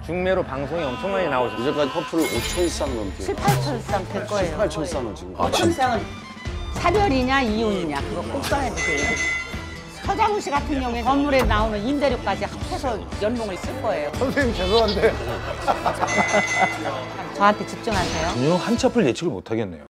중매로 방송이 엄청 많이 나오셨어요. 이제까지 커플을 5천 쌍 넘게. 7, 8천 쌍 될 거예요. 7, 8천 쌍을 지금. 천 쌍은 사별이냐 이혼이냐 그거 꼭 써내주세요. 서장훈 씨 같은 경우에 건물에 나오는 임대료까지 합해서 연봉을 쓸 거예요. 선생님 죄송한데 저한테 집중하세요. 전혀 한 치 앞을 예측을 못 하겠네요.